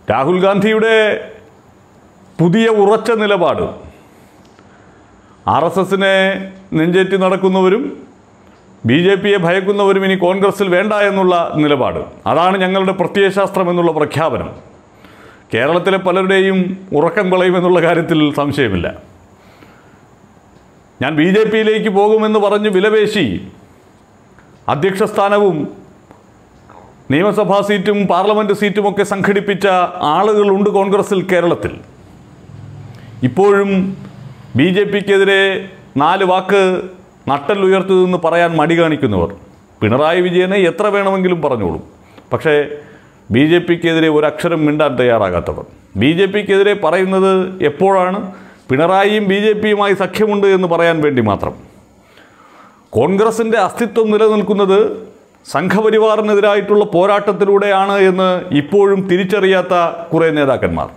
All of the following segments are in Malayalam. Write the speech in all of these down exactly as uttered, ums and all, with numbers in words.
രാഹുൽ ഗാന്ധിയുടെ പുതിയ ഉറച്ച നിലപാട് ആർ എസ് എസിനെ നെഞ്ചേറ്റി നടക്കുന്നവരും ബി ജെ പിയെ ഭയക്കുന്നവരും ഇനി കോൺഗ്രസിൽ വേണ്ട എന്നുള്ള നിലപാട്, അതാണ് ഞങ്ങളുടെ പ്രത്യയശാസ്ത്രം എന്നുള്ള പ്രഖ്യാപനം കേരളത്തിലെ പലരുടെയും ഉറക്കം കളയുമെന്നുള്ള കാര്യത്തിൽ സംശയമില്ല. ഞാൻ ബി ജെ പിയിലേക്ക് പോകുമെന്ന് പറഞ്ഞ് വിലപേശി അധ്യക്ഷ സ്ഥാനവും നിയമസഭാ സീറ്റും പാർലമെൻറ്റ് സീറ്റുമൊക്കെ സംഘടിപ്പിച്ച ആളുകളുണ്ട് കോൺഗ്രസിൽ കേരളത്തിൽ. ഇപ്പോഴും ബി ജെ പിക്കെതിരെ നാല് വാക്ക് നട്ടലുയർത്തുമെന്ന് പറയാൻ മടി കാണിക്കുന്നവർ പിണറായി വിജയനെ എത്ര വേണമെങ്കിലും പറഞ്ഞോളും. പക്ഷേ ബി ജെ പിക്കെതിരെ ഒരക്ഷരം മിണ്ടാൻ തയ്യാറാകാത്തവർ, ബി ജെ പിക്കെതിരെ പറയുന്നത് എപ്പോഴാണ് പിണറായിയും ബി ജെ പിയുമായി സഖ്യമുണ്ട് എന്ന് പറയാൻ വേണ്ടി മാത്രം. കോൺഗ്രസിൻ്റെ അസ്തിത്വം നിലനിൽക്കുന്നത് സംഘപരിവാറിനെതിരായിട്ടുള്ള പോരാട്ടത്തിലൂടെയാണ് എന്ന് ഇപ്പോഴും തിരിച്ചറിയാത്ത കുറേ നേതാക്കന്മാർ,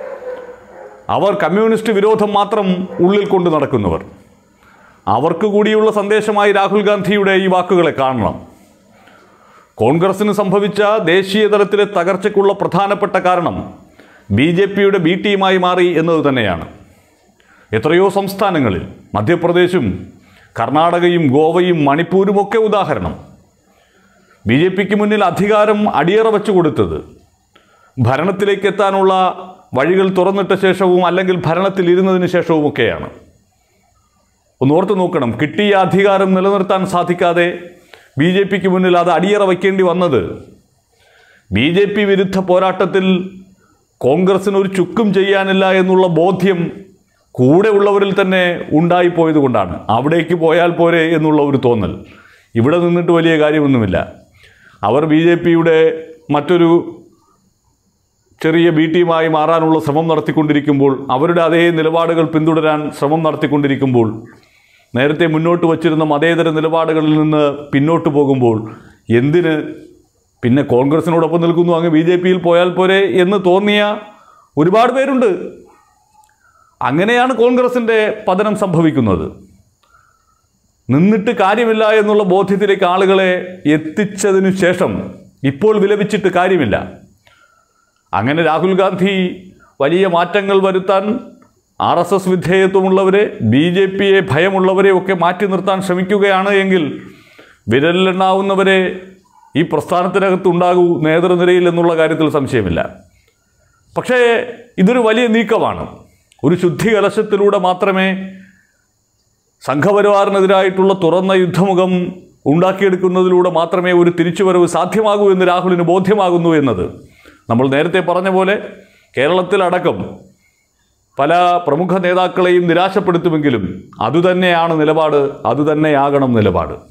അവർ കമ്മ്യൂണിസ്റ്റ് വിരോധം മാത്രം ഉള്ളിൽ കൊണ്ട് നടക്കുന്നവർ, അവർക്ക് കൂടിയുള്ള സന്ദേശമായി രാഹുൽ ഗാന്ധിയുടെ ഈ വാക്കുകളെ കാണണം. കോൺഗ്രസിന് സംഭവിച്ച ദേശീയ തലത്തിലെ തകർച്ചയ്ക്കുള്ള പ്രധാനപ്പെട്ട കാരണം ബി ജെ പിയുടെ ബി ടീമായി മാറി എന്നത് തന്നെയാണ്. എത്രയോ സംസ്ഥാനങ്ങളിൽ, മധ്യപ്രദേശും കർണാടകയും ഗോവയും മണിപ്പൂരുമൊക്കെ ഉദാഹരണം, ബി ജെ പിക്ക് മുന്നിൽ അധികാരം അടിയറ വെച്ചു കൊടുത്തത് ഭരണത്തിലേക്ക് എത്താനുള്ള വഴികൾ തുറന്നിട്ട ശേഷവും അല്ലെങ്കിൽ ഭരണത്തിൽ ഇരുന്നതിന് ശേഷവുമൊക്കെയാണ്. ഒന്ന് ഓർത്ത് നോക്കണം, കിട്ടിയ അധികാരം നിലനിർത്താൻ സാധിക്കാതെ ബി ജെ പിക്ക് മുന്നിൽ അത് അടിയറ വയ്ക്കേണ്ടി വന്നത് ബി ജെ പി വിരുദ്ധ പോരാട്ടത്തിൽ കോൺഗ്രസിന് ഒരു ചുക്കും ചെയ്യാനില്ല എന്നുള്ള ബോധ്യം കൂടെ ഉള്ളവരിൽ തന്നെ ഉണ്ടായിപ്പോയത് കൊണ്ടാണ്. അവിടേക്ക് പോയാൽ പോരെ എന്നുള്ള ഒരു തോന്നൽ. ഇവിടെ നിന്നിട്ട് വലിയ കാര്യമൊന്നുമില്ല. അവർ ബി ജെ പിയുടെ മറ്റൊരു ചെറിയ ബി ടീമായി മാറാനുള്ള ശ്രമം നടത്തിക്കൊണ്ടിരിക്കുമ്പോൾ, അവരുടെ അതേ നിലപാടുകൾ പിന്തുടരാൻ ശ്രമം നടത്തിക്കൊണ്ടിരിക്കുമ്പോൾ, നേരത്തെ മുന്നോട്ട് വച്ചിരുന്ന മതേതര നിലപാടുകളിൽ നിന്ന് പിന്നോട്ട് പോകുമ്പോൾ എന്തിന് പിന്നെ കോൺഗ്രസിനോടൊപ്പം നിൽക്കുന്നു, അങ്ങ് ബി ജെ പിയിൽ പോയാൽ പോരെ എന്ന് തോന്നിയ ഒരുപാട് പേരുണ്ട്. അങ്ങനെയാണ് കോൺഗ്രസിൻ്റെ പതനം സംഭവിക്കുന്നത്. നിന്നിട്ട് കാര്യമില്ല എന്നുള്ള ബോധ്യത്തിലേക്ക് ആളുകളെ എത്തിച്ചതിനു ശേഷം ഇപ്പോൾ വിലപിച്ചിട്ട് കാര്യമില്ല. അങ്ങനെ രാഹുൽ ഗാന്ധി വലിയ മാറ്റങ്ങൾ വരുത്താൻ ആർ എസ് എസ് വിധേയത്വമുള്ളവരെ, ബി ജെ പിയെ ഭയമുള്ളവരെ ഒക്കെ മാറ്റി നിർത്താൻ ശ്രമിക്കുകയാണ് എങ്കിൽ വിരലിലെണ്ണാവുന്നവരെ ഈ പ്രസ്ഥാനത്തിനകത്തുണ്ടാകൂ നേതൃനിരയിൽ എന്നുള്ള കാര്യത്തിൽ സംശയമില്ല. പക്ഷേ ഇതൊരു വലിയ നീക്കമാണ്. ഒരു ശുദ്ധി കലശത്തിലൂടെ മാത്രമേ സംഘപരിവാറിനെതിരായിട്ടുള്ള തുറന്ന യുദ്ധമുഖം ഉണ്ടാക്കിയെടുക്കുന്നതിലൂടെ മാത്രമേ ഒരു തിരിച്ചുവരവ് സാധ്യമാകൂ എന്ന് രാഹുലിന് ബോധ്യമാകുന്നു എന്നത് നമ്മൾ നേരത്തെ പറഞ്ഞ പോലെ കേരളത്തിലടക്കം പല പ്രമുഖ നേതാക്കളെയും നിരാശപ്പെടുത്തുമെങ്കിലും അതുതന്നെയാണ് നിലപാട്, അതുതന്നെയാകണം നിലപാട്.